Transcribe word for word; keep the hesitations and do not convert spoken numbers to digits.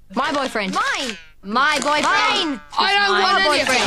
My boyfriend. Mine. My boyfriend. Mine. I don't My want any of boyfriend.